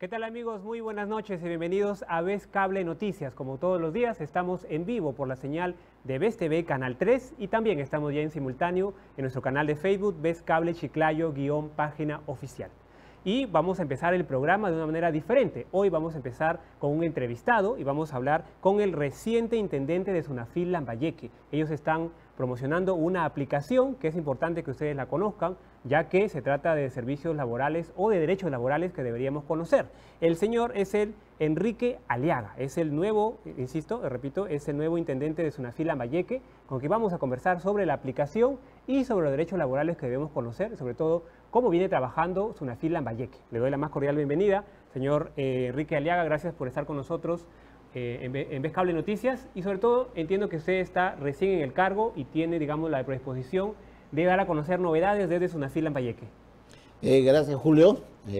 ¿Qué tal amigos? Muy buenas noches y bienvenidos a Ves Cable Noticias. Como todos los días estamos en vivo por la señal de Ves TV Canal 3 y también estamos ya en simultáneo en nuestro canal de Facebook Ves Cable Chiclayo _página oficial. Y vamos a empezar el programa de una manera diferente. Hoy vamos a empezar con un entrevistado y vamos a hablar con el reciente intendente de Sunafil Lambayeque. Ellos están promocionando una aplicación que es importante que ustedes la conozcan, ya que se trata de servicios laborales o de derechos laborales que deberíamos conocer. El señor es el Enrique Aliaga, es el nuevo, insisto, repito, es el nuevo intendente de Sunafil Lambayeque, con quien vamos a conversar sobre la aplicación y sobre los derechos laborales que debemos conocer, sobre todo cómo viene trabajando Sunafil Lambayeque. Le doy la más cordial bienvenida, señor Enrique Aliaga, gracias por estar con nosotros en Ves Cable Noticias y sobre todo entiendo que usted está recién en el cargo y tiene, digamos, la predisposición de dar a conocer novedades desde Sunafil Lambayeque. Gracias, Julio.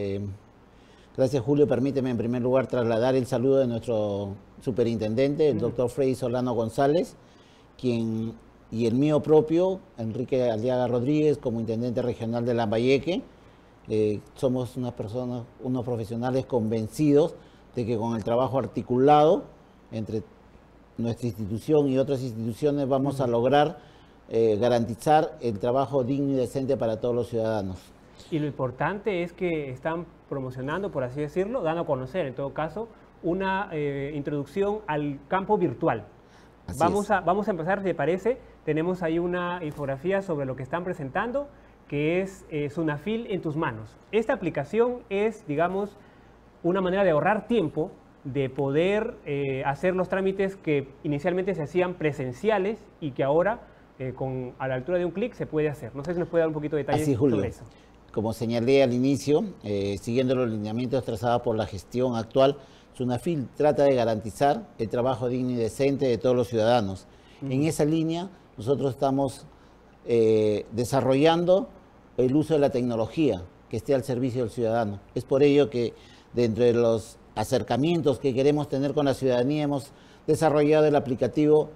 Gracias, Julio. Permíteme en primer lugar trasladar el saludo de nuestro superintendente, el doctor Freddy Solano González, quien y el mío propio, Enrique Aliaga Rodríguez, como intendente regional de Lambayeque. Somos unos profesionales convencidos de que con el trabajo articulado entre nuestra institución y otras instituciones vamos a lograr garantizar el trabajo digno y decente para todos los ciudadanos. Y lo importante es que están promocionando, por así decirlo, dando a conocer, en todo caso, una introducción al campo virtual. Vamos a empezar, si te parece, tenemos ahí una infografía sobre lo que están presentando, que es Sunafil en tus manos. Esta aplicación es, digamos, una manera de ahorrar tiempo, de poder hacer los trámites que inicialmente se hacían presenciales y que ahora, a la altura de un clic, se puede hacer. No sé si nos puede dar un poquito de detalles sobre eso. Como señalé al inicio, siguiendo los lineamientos trazados por la gestión actual, Sunafil trata de garantizar el trabajo digno y decente de todos los ciudadanos. En esa línea, nosotros estamos desarrollando el uso de la tecnología que esté al servicio del ciudadano. Es por ello que dentro de los acercamientos que queremos tener con la ciudadanía hemos desarrollado el aplicativo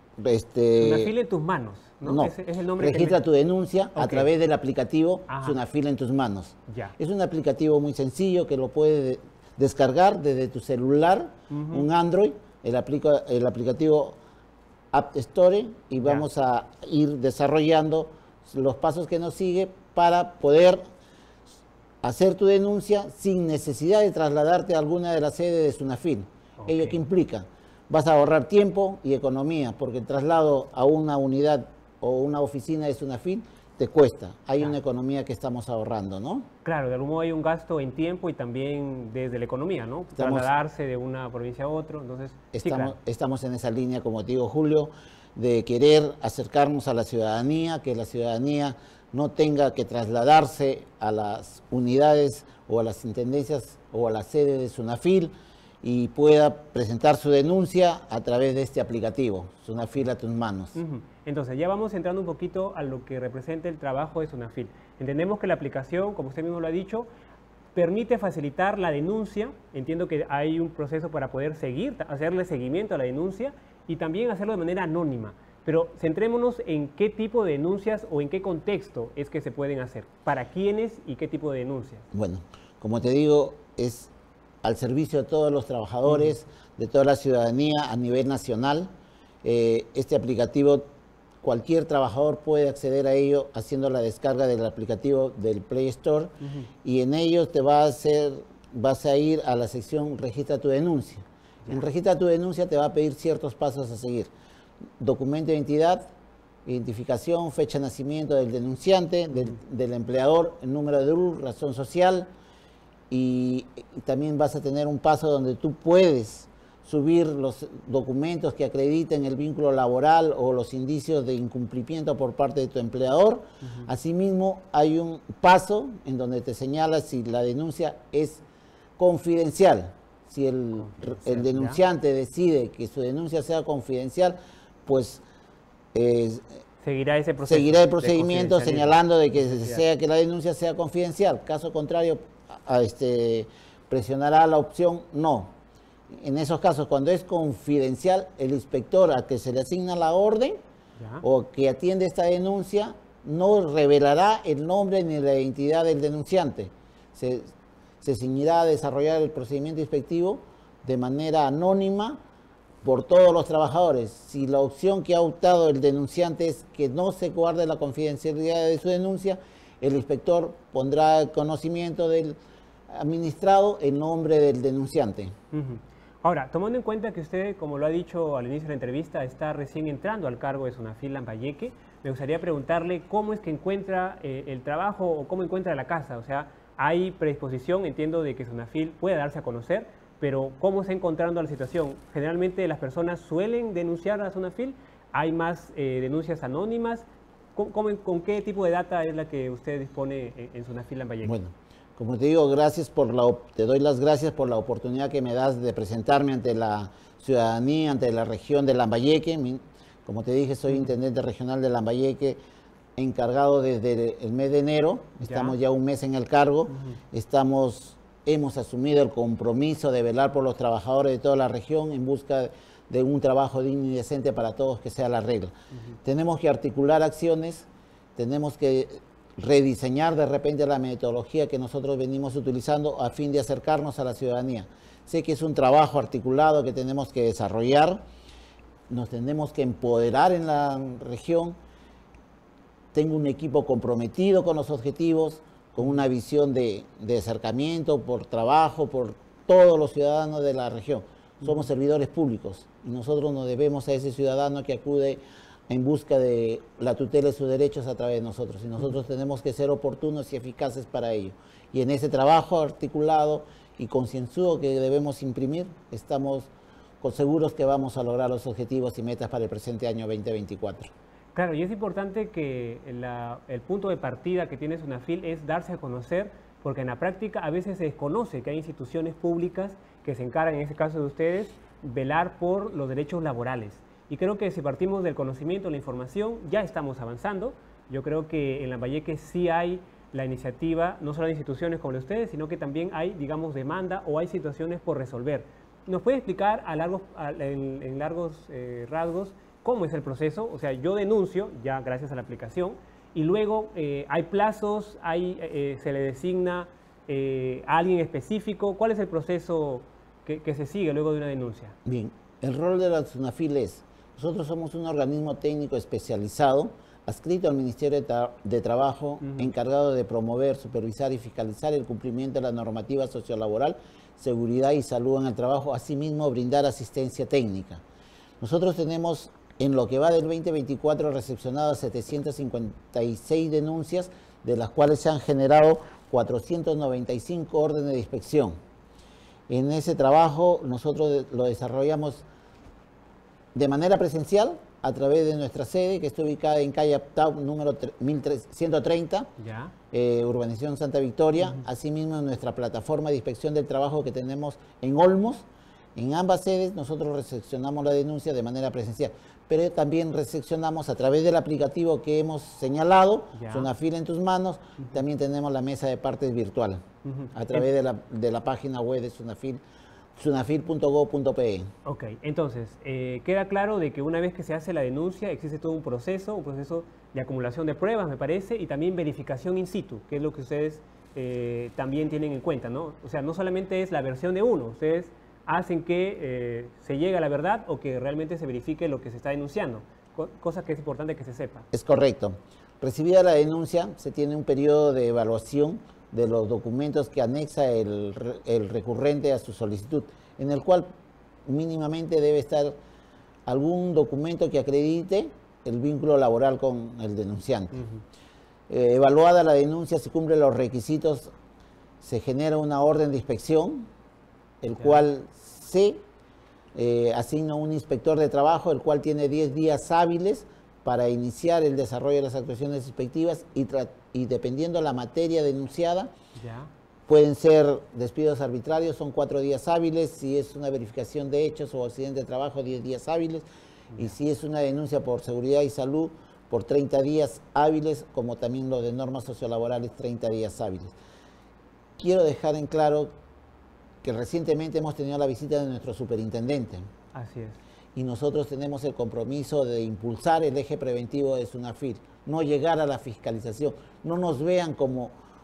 Sunafil en tus manos, ¿no? No, es el nombre. Registra tu denuncia a través del aplicativo Sunafil en tus manos. Ya. Es un aplicativo muy sencillo que lo puedes descargar desde tu celular, un Android, el aplicativo App Store, y vamos a ir desarrollando los pasos que nos sigue para poder hacer tu denuncia sin necesidad de trasladarte a alguna de las sedes de Sunafil. ¿Ello qué implica? Vas a ahorrar tiempo y economía, porque el traslado a una unidad o una oficina de Sunafil te cuesta. Hay una economía que estamos ahorrando, ¿no? Claro, de algún modo hay un gasto en tiempo y también desde la economía, ¿no? Trasladarse de una provincia a otra, entonces... Estamos en esa línea, como te digo, Julio, de querer acercarnos a la ciudadanía, que la ciudadanía no tenga que trasladarse a las unidades o a las intendencias o a la sede de Sunafil y pueda presentar su denuncia a través de este aplicativo, Sunafil a tus manos. Entonces, ya vamos entrando un poquito a lo que representa el trabajo de Sunafil. Entendemos que la aplicación, como usted mismo lo ha dicho, permite facilitar la denuncia. Entiendo que hay un proceso para poder hacerle seguimiento a la denuncia y también hacerlo de manera anónima. Pero centrémonos en qué tipo de denuncias o en qué contexto es que se pueden hacer, para quiénes y qué tipo de denuncias. Bueno, como te digo, es al servicio de todos los trabajadores, de toda la ciudadanía a nivel nacional. Este aplicativo, cualquier trabajador puede acceder a ello haciendo la descarga del aplicativo del Play Store y en ello vas a ir a la sección Registra tu denuncia. En Registra tu denuncia te va a pedir ciertos pasos a seguir. Documento de identidad, identificación, fecha de nacimiento del denunciante, del empleador, el número de DRU, razón social, y también vas a tener un paso donde tú puedes subir los documentos que acrediten el vínculo laboral o los indicios de incumplimiento por parte de tu empleador. Asimismo, hay un paso en donde te señala si la denuncia es confidencial. Si el denunciante decide que su denuncia sea confidencial, pues seguirá ese proceso. Seguirá el procedimiento señalando de que desea que la denuncia sea confidencial. Caso contrario, presionará la opción no. En esos casos, cuando es confidencial, el inspector a que se le asigna la orden o que atiende esta denuncia no revelará el nombre ni la identidad del denunciante. se ceñirá a desarrollar el procedimiento inspectivo de manera anónima por todos los trabajadores. Si la opción que ha optado el denunciante es que no se guarde la confidencialidad de su denuncia, el inspector pondrá el conocimiento del administrado en nombre del denunciante. Ujú. Ahora, tomando en cuenta que usted, como lo ha dicho al inicio de la entrevista, está recién entrando al cargo de Sunafil Lambayeque, me gustaría preguntarle cómo es que encuentra el trabajo o cómo encuentra la casa. O sea, hay predisposición, entiendo, de que Sunafil pueda darse a conocer, pero ¿cómo está encontrando la situación? Generalmente las personas suelen denunciar a Sunafil, hay más denuncias anónimas. ¿Con qué tipo de data es la que usted dispone en Sunafil Lambayeque? Bueno, como te digo, te doy las gracias por la oportunidad que me das de presentarme ante la ciudadanía, ante la región de Lambayeque. Como te dije, soy intendente regional de Lambayeque, encargado desde el mes de enero. Estamos ya un mes en el cargo. Hemos asumido el compromiso de velar por los trabajadores de toda la región en busca de un trabajo digno y decente para todos, que sea la regla. Tenemos que articular acciones, tenemos que rediseñar de repente la metodología que nosotros venimos utilizando a fin de acercarnos a la ciudadanía. Sé que es un trabajo articulado que tenemos que desarrollar, nos tenemos que empoderar en la región. Tengo un equipo comprometido con los objetivos, con una visión de acercamiento por trabajo, por todos los ciudadanos de la región. Somos servidores públicos y nosotros nos debemos a ese ciudadano que acude en busca de la tutela de sus derechos a través de nosotros. Y nosotros tenemos que ser oportunos y eficaces para ello. Y en ese trabajo articulado y concienzudo que debemos imprimir, estamos seguros que vamos a lograr los objetivos y metas para el presente año 2024. Claro, y es importante que el punto de partida que tiene Sunafil es darse a conocer, porque en la práctica a veces se desconoce que hay instituciones públicas que se encargan, en este caso de ustedes, velar por los derechos laborales. Y creo que si partimos del conocimiento, la información, ya estamos avanzando. Yo creo que en Lambayeque sí hay la iniciativa, no solo de instituciones como la de ustedes, sino que también hay, digamos, demanda o hay situaciones por resolver. ¿Nos puede explicar en largos rasgos cómo es el proceso? O sea, yo denuncio, ya gracias a la aplicación, y luego hay plazos, se le designa a alguien específico. ¿Cuál es el proceso que se sigue luego de una denuncia? Bien, el rol de la Sunafil es, nosotros somos un organismo técnico especializado, adscrito al Ministerio de Trabajo, encargado de promover, supervisar y fiscalizar el cumplimiento de la normativa sociolaboral, seguridad y salud en el trabajo, asimismo brindar asistencia técnica. Nosotros tenemos, en lo que va del 2024, recepcionadas 756 denuncias, de las cuales se han generado 495 órdenes de inspección. En ese trabajo nosotros lo desarrollamos de manera presencial a través de nuestra sede, que está ubicada en calle Aptau, número 1130, urbanización Santa Victoria. Asimismo, en nuestra plataforma de inspección del trabajo que tenemos en Olmos. En ambas sedes nosotros recepcionamos la denuncia de manera presencial, pero también recepcionamos a través del aplicativo que hemos señalado, Sunafil en tus manos. También tenemos la mesa de partes virtual a través de la página web de Sunafil, sunafil.go.pe. Ok, entonces, queda claro de que una vez que se hace la denuncia existe todo un proceso de acumulación de pruebas, me parece, y también verificación in situ, que es lo que ustedes también tienen en cuenta, ¿no? O sea, no solamente es la versión de uno, ustedes hacen que se llegue a la verdad o que realmente se verifique lo que se está denunciando, cosa que es importante que se sepa. Es correcto. Recibida la denuncia, se tiene un periodo de evaluación de los documentos que anexa el recurrente a su solicitud, en el cual mínimamente debe estar algún documento que acredite el vínculo laboral con el denunciante. Evaluada la denuncia, si cumple los requisitos, se genera una orden de inspección, el cual se asigna un inspector de trabajo, el cual tiene 10 días hábiles para iniciar el desarrollo de las actuaciones inspectivas y dependiendo la materia denunciada, pueden ser despidos arbitrarios, son 4 días hábiles, si es una verificación de hechos o accidente de trabajo, 10 días hábiles, y si es una denuncia por seguridad y salud, por 30 días hábiles, como también lo de normas sociolaborales, 30 días hábiles. Quiero dejar en claro que recientemente hemos tenido la visita de nuestro superintendente. Así es. Y nosotros tenemos el compromiso de impulsar el eje preventivo de Sunafil, no llegar a la fiscalización, no nos vean como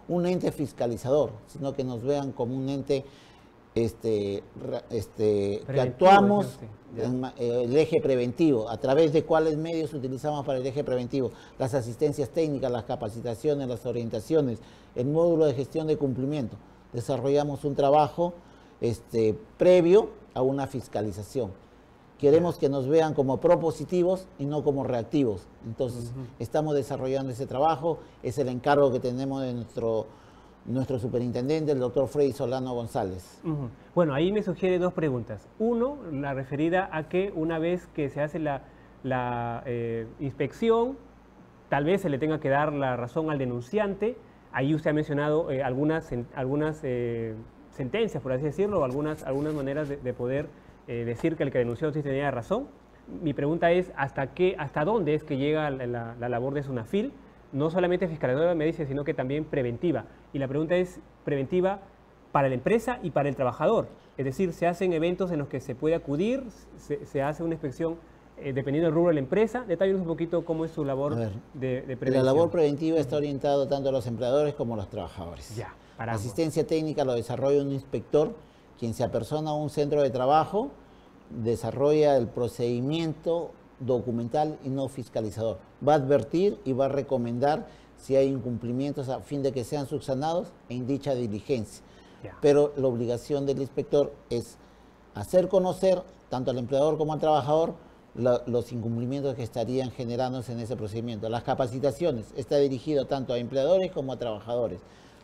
un ente fiscalizador, sino que nos vean como un ente que actuamos en el eje preventivo. ¿A través de cuáles medios utilizamos para el eje preventivo? Las asistencias técnicas, las capacitaciones, las orientaciones, el módulo de gestión de cumplimiento. Desarrollamos un trabajo previo a una fiscalización. Queremos que nos vean como propositivos y no como reactivos. Entonces, estamos desarrollando ese trabajo. Es el encargo que tenemos de nuestro superintendente, el doctor Freddy Solano González. Bueno, ahí me sugiere dos preguntas. Uno, la referida a que una vez que se hace la inspección, tal vez se le tenga que dar la razón al denunciante. Ahí usted ha mencionado algunas sentencias, por así decirlo, o algunas maneras de poder decir que el que denunció sí tenía razón. Mi pregunta es, ¿hasta dónde es que llega la labor de SUNAFIL? No solamente fiscalizadora, me dice, sino que también preventiva. Y la pregunta es preventiva para la empresa y para el trabajador. Es decir, se hacen eventos en los que se puede acudir, se hace una inspección dependiendo del rubro de la empresa. Detállanos un poquito cómo es su labor de prevención. La labor preventiva está orientada tanto a los empleadores como a los trabajadores. Ya, la asistencia técnica lo desarrolla un inspector, quien se apersona a un centro de trabajo, desarrolla el procedimiento documental y no fiscalizador. Va a advertir y va a recomendar si hay incumplimientos a fin de que sean subsanados en dicha diligencia. Pero la obligación del inspector es hacer conocer tanto al empleador como al trabajador los incumplimientos que estarían generándose en ese procedimiento. Las capacitaciones está dirigido tanto a empleadores como a trabajadores.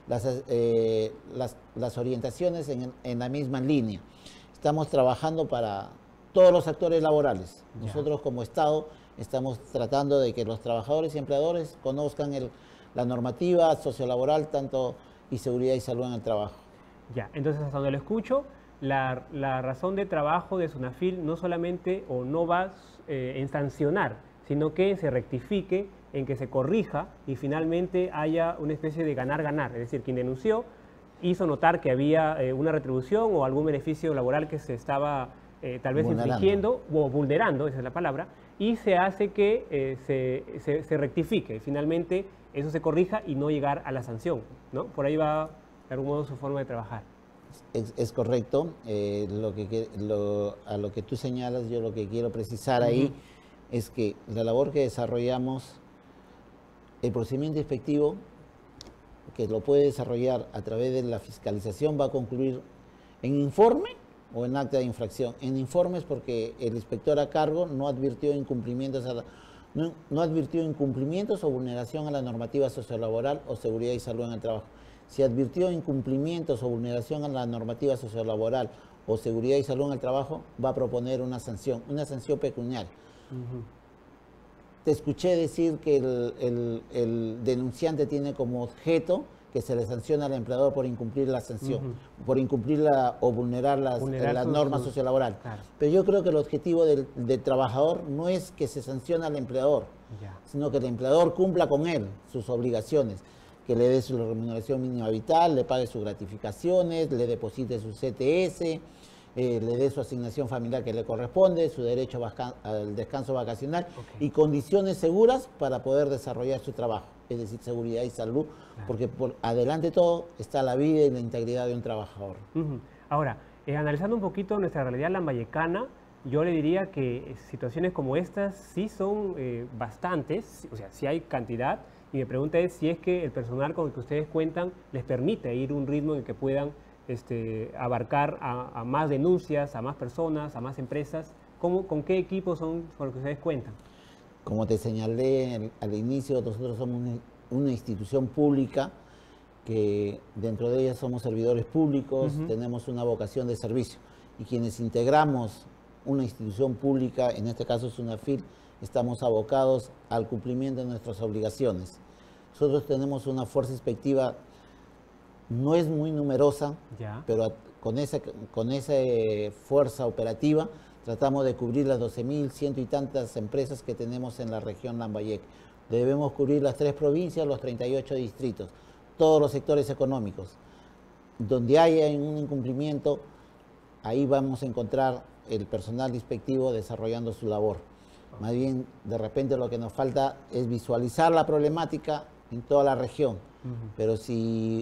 Las orientaciones en la misma línea. Estamos trabajando para todos los actores laborales. Nosotros como Estado estamos tratando de que los trabajadores y empleadores conozcan la normativa sociolaboral y seguridad y salud en el trabajo. Ya, entonces hasta donde lo escucho, la razón de trabajo de SUNAFIL no solamente o no va en sancionar, sino que se rectifique, en que se corrija y finalmente haya una especie de ganar-ganar. Es decir, quien denunció hizo notar que había una retribución o algún beneficio laboral que se estaba tal vez infringiendo o vulnerando, esa es la palabra, y se hace que se rectifique. Finalmente eso se corrija y no llegar a la sanción, ¿no? Por ahí va de algún modo su forma de trabajar. Es correcto. A lo que tú señalas, yo lo que quiero precisar ahí es que la labor que desarrollamos, el procedimiento inspectivo, que lo puede desarrollar a través de la fiscalización, va a concluir en informe o en acta de infracción. En informes porque el inspector a cargo no advirtió incumplimientos o vulneración a la normativa sociolaboral o seguridad y salud en el trabajo. Si advirtió incumplimientos o vulneración a la normativa sociolaboral o seguridad y salud en el trabajo, va a proponer una sanción pecuniaria. Te escuché decir que el denunciante tiene como objeto que se le sanciona al empleador por incumplir la sanción, por incumplir o vulnerar la norma sociolaboral. Claro. Pero yo creo que el objetivo del trabajador no es que se sancione al empleador, sino que el empleador cumpla con él sus obligaciones, que le dé su remuneración mínima vital, le pague sus gratificaciones, le deposite su CTS, le dé su asignación familiar que le corresponde, su derecho al descanso vacacional y condiciones seguras para poder desarrollar su trabajo, es decir, seguridad y salud, porque por adelante todo está la vida y la integridad de un trabajador. Ahora, analizando un poquito nuestra realidad lambayecana, yo le diría que situaciones como estas sí son bastantes, o sea, sí hay cantidad, y mi pregunta es si es que el personal con el que ustedes cuentan les permite ir a un ritmo en el que puedan abarcar a más denuncias, a más personas, a más empresas. ¿Con qué equipos son con los que ustedes cuentan? Como te señalé al inicio, nosotros somos una institución pública que dentro de ella somos servidores públicos, tenemos una vocación de servicio y quienes integramos una institución pública, en este caso SUNAFIL, estamos abocados al cumplimiento de nuestras obligaciones. Nosotros tenemos una fuerza inspectiva, no es muy numerosa, pero con esa fuerza operativa tratamos de cubrir las 12.100 y tantas empresas que tenemos en la región Lambayeque. Debemos cubrir las 3 provincias, los 38 distritos, todos los sectores económicos. Donde haya un incumplimiento, ahí vamos a encontrar el personal inspectivo desarrollando su labor. Más bien, de repente lo que nos falta es visualizar la problemática en toda la región. Pero si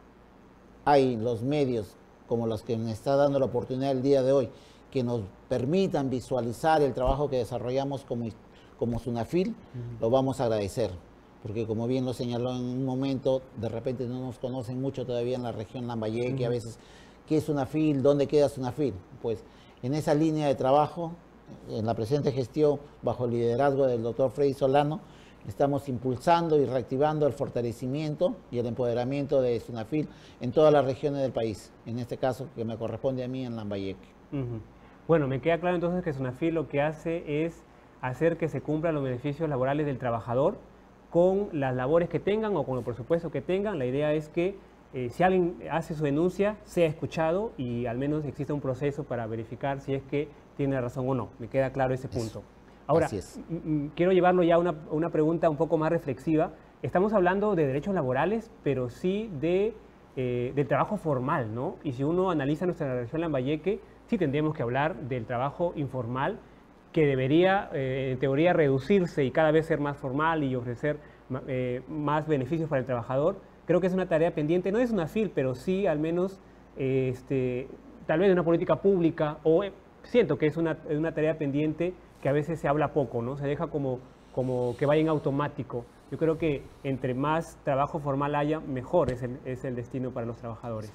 hay los medios como los que me está dando la oportunidad el día de hoy, que nos permitan visualizar el trabajo que desarrollamos como SUNAFIL, lo vamos a agradecer. Porque como bien lo señaló en un momento, de repente no nos conocen mucho todavía en la región Lambayeque, a veces, ¿qué es SUNAFIL? ¿Dónde queda SUNAFIL? Pues en esa línea de trabajo, en la presente gestión, bajo el liderazgo del doctor Freddy Solano, estamos impulsando y reactivando el fortalecimiento y el empoderamiento de SUNAFIL en todas las regiones del país, en este caso que me corresponde a mí en Lambayeque. Bueno, me queda claro entonces que SUNAFIL lo que hace es hacer que se cumplan los beneficios laborales del trabajador con las labores que tengan o con el presupuesto que tengan. La idea es que si alguien hace su denuncia, sea escuchado y al menos exista un proceso para verificar si es que tiene razón o no. Me queda claro ese punto. Ahora, quiero llevarlo ya a una pregunta un poco más reflexiva. Estamos hablando de derechos laborales, pero sí del trabajo formal, ¿no? Y si uno analiza nuestra región Lambayeque, sí tendríamos que hablar del trabajo informal, que debería, en teoría, reducirse y cada vez ser más formal y ofrecer más beneficios para el trabajador. Creo que es una tarea pendiente, no es SUNAFIL, pero sí al menos tal vez de una política pública, o siento que es una tarea pendiente que a veces se habla poco, ¿no? Se deja como que vaya en automático. Yo creo que entre más trabajo formal haya, mejor es el destino para los trabajadores.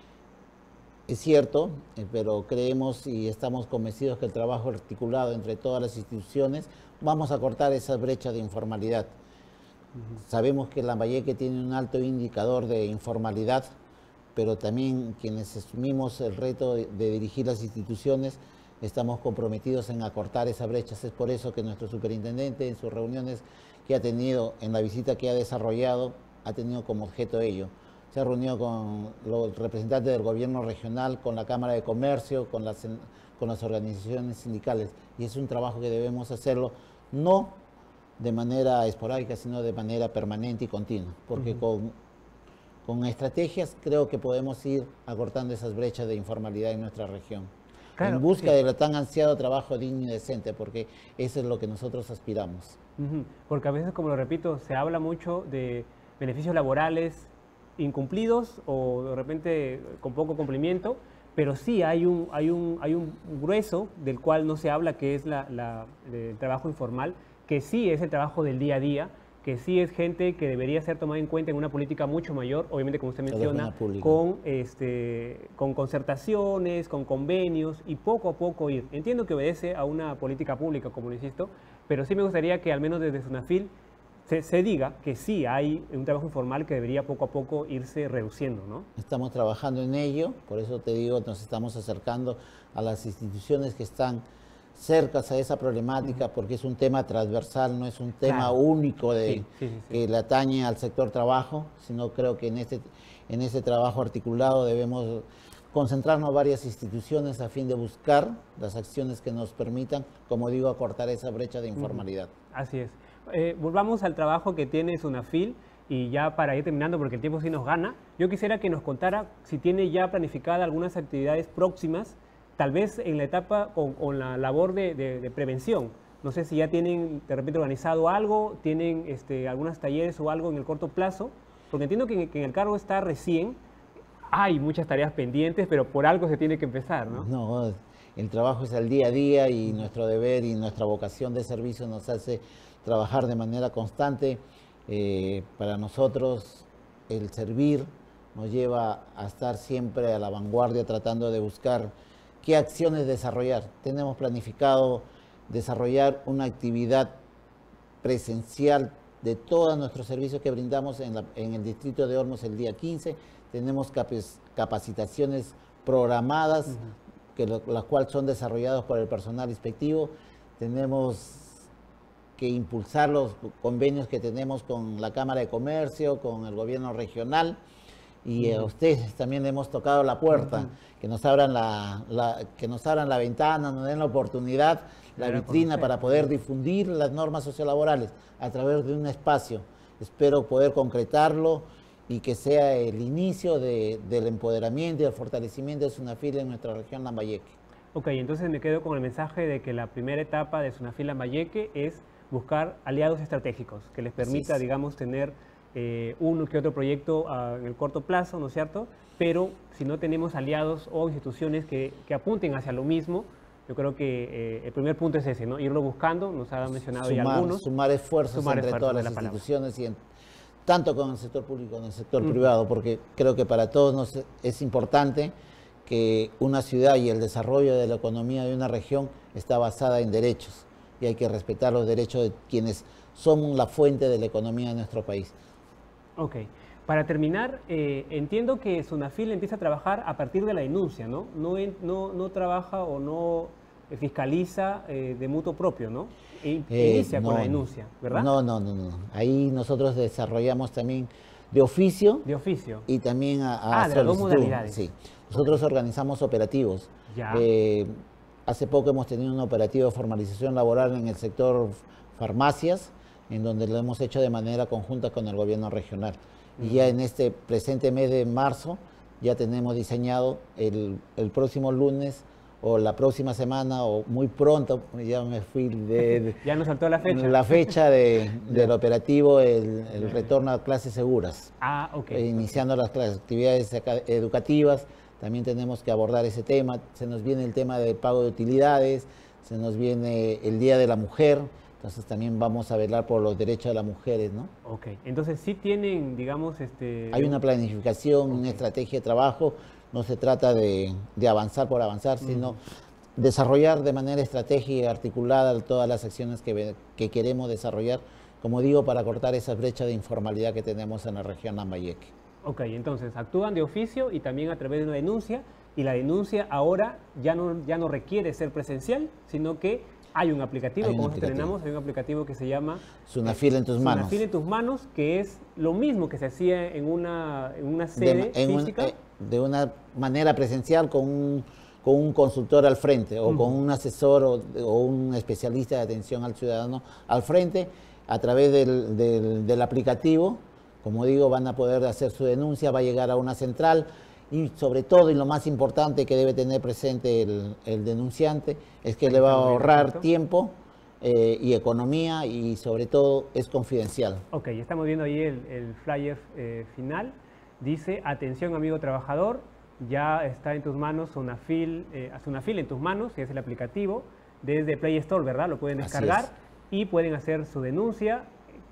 Es cierto, pero creemos y estamos convencidos que el trabajo articulado entre todas las instituciones vamos a cortar esa brecha de informalidad. Sabemos que Lambayeque tiene un alto indicador de informalidad, pero también quienes asumimos el reto de dirigir las instituciones estamos comprometidos en acortar esa brecha. Es por eso que nuestro superintendente en sus reuniones que ha tenido, en la visita que ha desarrollado, ha tenido como objeto ello. Se ha reunido con los representantes del gobierno regional, con la Cámara de Comercio, con las organizaciones sindicales. Y es un trabajo que debemos hacerlo no de manera esporádica, sino de manera permanente y continua. Porque con estrategias creo que podemos ir acortando esas brechas de informalidad en nuestra región. Claro, en busca del tan ansiado trabajo digno y decente, porque eso es lo que nosotros aspiramos. Porque a veces, como lo repito, se habla mucho de beneficios laborales incumplidos o de repente con poco cumplimiento, pero sí hay un grueso del cual no se habla, que es el trabajo informal, que sí es el trabajo del día a día, que sí es gente que debería ser tomada en cuenta en una política mucho mayor, obviamente como usted menciona, con concertaciones, con convenios y poco a poco ir. Entiendo que obedece a una política pública, como lo insisto, pero sí me gustaría que al menos desde SUNAFIL se diga que sí hay un trabajo informal que debería poco a poco irse reduciendo, ¿no? Estamos trabajando en ello, por eso te digo, nos estamos acercando a las instituciones que están cercas a esa problemática, porque es un tema transversal, no es un tema único que le atañe al sector trabajo, sino creo que en este trabajo articulado debemos concentrarnos varias instituciones a fin de buscar las acciones que nos permitan, como digo, acortar esa brecha de informalidad. Así es. Volvamos al trabajo que tiene SUNAFIL y ya para ir terminando, porque el tiempo sí nos gana, yo quisiera que nos contara si tiene ya planificada algunas actividades próximas, tal vez en la etapa con la labor de prevención. No sé si ya tienen de repente organizado algo, tienen algunos talleres o algo en el corto plazo, porque entiendo que en el cargo está recién, hay muchas tareas pendientes, pero por algo se tiene que empezar, ¿no? No, el trabajo es al día a día y nuestro deber y nuestra vocación de servicio nos hace trabajar de manera constante. Para nosotros el servir nos lleva a estar siempre a la vanguardia tratando de buscar qué acciones desarrollar. Tenemos planificado desarrollar una actividad presencial de todos nuestros servicios que brindamos en el distrito de Olmos el día 15. Tenemos capacitaciones programadas, las cuales son desarrolladas por el personal inspectivo. Tenemos que impulsar los convenios que tenemos con la Cámara de Comercio, con el gobierno regional, y a ustedes también le hemos tocado la puerta, que nos abran la ventana, nos den la oportunidad, la vitrina para poder difundir las normas sociolaborales a través de un espacio. Espero poder concretarlo y que sea el inicio del empoderamiento y el fortalecimiento de SUNAFIL en nuestra región Lambayeque. Ok, entonces me quedo con el mensaje de que la primera etapa de SUNAFIL Lambayeque es buscar aliados estratégicos que les permita, digamos, tener uno que otro proyecto en el corto plazo, ¿no es cierto? Pero si no tenemos aliados o instituciones que apunten hacia lo mismo, yo creo que el primer punto es ese, ¿no? Irlo buscando, nos ha mencionado ya algunos. Sumar esfuerzos entre todas las instituciones y tanto con el sector público como con el sector privado, porque creo que para todos es importante que una ciudad y el desarrollo de la economía de una región está basada en derechos y hay que respetar los derechos de quienes son la fuente de la economía de nuestro país. Ok. Para terminar, entiendo que Sunafil empieza a trabajar a partir de la denuncia, ¿no? No trabaja o no fiscaliza de mutuo propio, ¿no? Inicia con la denuncia, ¿verdad? No. Ahí nosotros desarrollamos también de oficio. De oficio. Y también de las dos modalidades. Sí. Nosotros organizamos operativos. Ya. Hace poco hemos tenido un operativo de formalización laboral en el sector farmacias, en donde lo hemos hecho de manera conjunta con el gobierno regional. Y ya en este presente mes de marzo ya tenemos diseñado el próximo lunes o la próxima semana o muy pronto, ya me fui de ya nos saltó la fecha. La fecha del operativo, el retorno a clases seguras. Ok. Iniciando las actividades educativas, también tenemos que abordar ese tema. Se nos viene el tema del pago de utilidades, se nos viene el Día de la Mujer. Entonces también vamos a velar por los derechos de las mujeres, ¿no? Ok, entonces sí tienen, digamos, Hay una planificación, una estrategia de trabajo, no se trata de avanzar por avanzar, sino desarrollar de manera estratégica y articulada todas las acciones que queremos desarrollar, como digo, para cortar esa brecha de informalidad que tenemos en la región Lambayeque. Ok, entonces actúan de oficio y también a través de una denuncia, y la denuncia ahora ya no requiere ser presencial, sino que hay un aplicativo, como estrenamos, hay un aplicativo que se llama Sunafil en tus manos. Sunafil en tus manos, que es lo mismo que se hacía en una sede física. De una manera presencial con un consultor al frente o con un asesor o un especialista de atención al ciudadano al frente. A través del aplicativo, como digo, van a poder hacer su denuncia, va a llegar a una central. Y sobre todo, y lo más importante que debe tener presente el denunciante, es que le va a ahorrar tiempo y economía y sobre todo es confidencial. Ok, estamos viendo ahí el flyer final. Dice, atención amigo trabajador, ya está en tus manos Sunafil en tus manos, que es el aplicativo, desde Play Store, ¿verdad? Lo pueden descargar y pueden hacer su denuncia.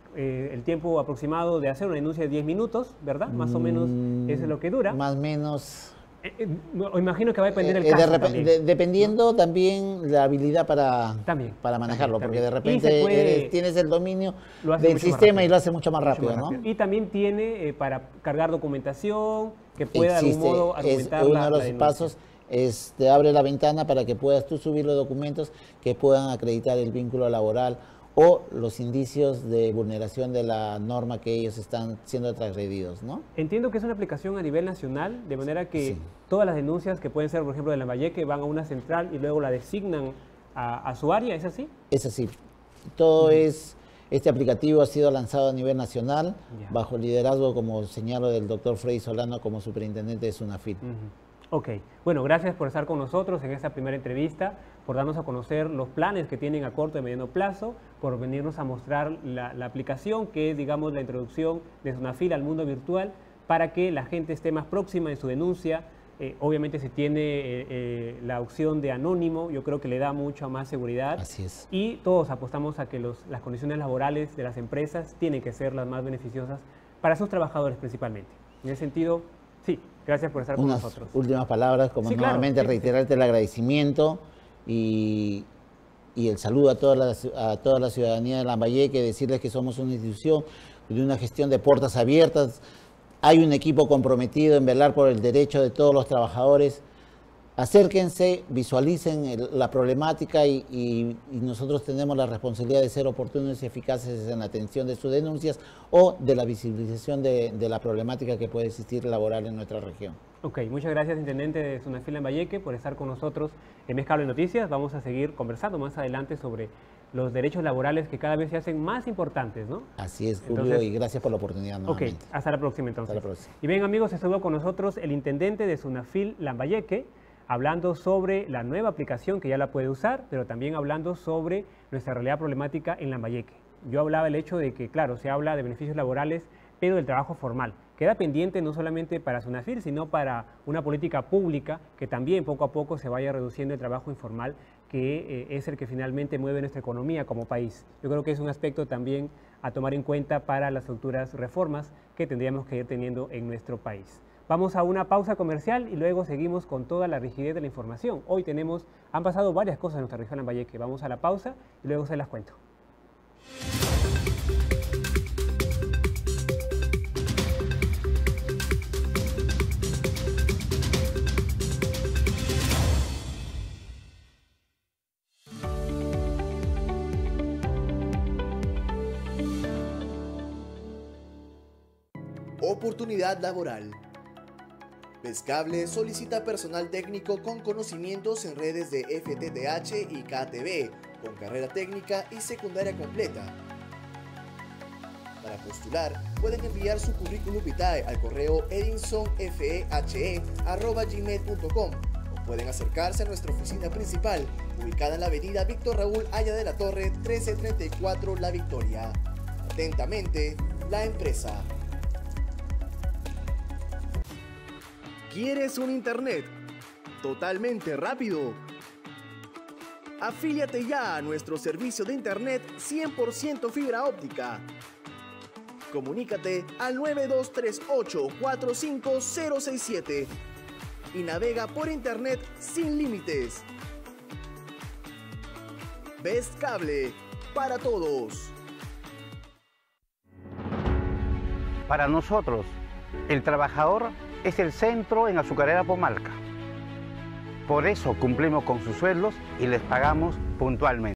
El tiempo aproximado de hacer una denuncia es 10 minutos, ¿verdad? Más o menos eso es lo que dura. Más o menos. Imagino que va a depender del caso dependiendo también la habilidad para manejarlo, porque de repente tienes el dominio del sistema y lo hace mucho más rápido, ¿no? Y también tiene para cargar documentación, que pueda de algún modo argumentar uno de los pasos te abre la ventana para que puedas tú subir los documentos que puedan acreditar el vínculo laboral o los indicios de vulneración de la norma que ellos están siendo transgredidos, ¿no? Entiendo que es una aplicación a nivel nacional, de manera que todas las denuncias que pueden ser, por ejemplo, de Lambayeque, van a una central y luego la designan a su área, ¿es así? Es así. Este aplicativo ha sido lanzado a nivel nacional, bajo el liderazgo, como señalo, del doctor Freddy Solano como superintendente de Sunafil. Ok, bueno, gracias por estar con nosotros en esta primera entrevista, por darnos a conocer los planes que tienen a corto y mediano plazo, por venirnos a mostrar la aplicación que es, digamos, la introducción de Sunafil al mundo virtual para que la gente esté más próxima en su denuncia. Obviamente si tiene la opción de anónimo, yo creo que le da mucha más seguridad. Así es. Y todos apostamos a que las condiciones laborales de las empresas tienen que ser las más beneficiosas para sus trabajadores principalmente. En ese sentido, sí, gracias por estar con nosotros. Últimas palabras, como nuevamente reiterarte el agradecimiento y el saludo a toda la ciudadanía de Lambayeque, decirles que somos una institución de una gestión de puertas abiertas. Hay un equipo comprometido en velar por el derecho de todos los trabajadores. Acérquense, visualicen la problemática y nosotros tenemos la responsabilidad de ser oportunos y eficaces en la atención de sus denuncias o de la visibilización de la problemática que puede existir laboral en nuestra región. Ok, muchas gracias, intendente de Sunafil Lambayeque, por estar con nosotros en Mes Cable Noticias. Vamos a seguir conversando más adelante sobre los derechos laborales que cada vez se hacen más importantes, ¿no? Así es, Julio, y gracias por la oportunidad nuevamente. Ok, hasta la próxima entonces. Hasta la próxima. Y bien, amigos, estuvo con nosotros el intendente de Sunafil Lambayeque, hablando sobre la nueva aplicación que ya la puede usar, pero también hablando sobre nuestra realidad problemática en Lambayeque. Yo hablaba del hecho de que, claro, se habla de beneficios laborales, pero del trabajo formal. Queda pendiente no solamente para SUNAFIR, sino para una política pública que también poco a poco se vaya reduciendo el trabajo informal, que es el que finalmente mueve nuestra economía como país. Yo creo que es un aspecto también a tomar en cuenta para las futuras reformas que tendríamos que ir teniendo en nuestro país. Vamos a una pausa comercial y luego seguimos con toda la rigidez de la información. Hoy han pasado varias cosas en nuestra región Lambayeque. Vamos a la pausa y luego se las cuento. Oportunidad laboral. Vestcable solicita personal técnico con conocimientos en redes de FTTH y KTV, con carrera técnica y secundaria completa. Para postular, pueden enviar su currículum vitae al correo edinsonfehe@gmail.com o pueden acercarse a nuestra oficina principal, ubicada en la avenida Víctor Raúl Haya de la Torre, 1334 La Victoria. Atentamente, la empresa. ¿Quieres un internet totalmente rápido? Afíliate ya a nuestro servicio de internet 100% fibra óptica. Comunícate al 9238-45067 y navega por internet sin límites. Vestcable, para todos. Para nosotros, el trabajador es el centro en Azucarera Pomalca. Por eso cumplimos con sus sueldos y les pagamos puntualmente.